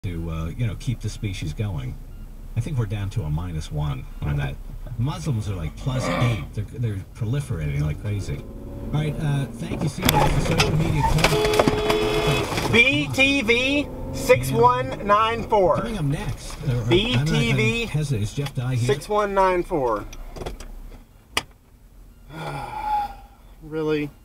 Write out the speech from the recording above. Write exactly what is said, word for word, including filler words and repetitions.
to uh, you know, keep the species going. I think we're down to a minus one on that. Muslims are like plus eight. They're, they're proliferating like crazy. All right, uh, thank you, C J, for social media. B T V six one nine four. Coming up next. Uh, B T V is Jeff Dye here? six one nine four. Really?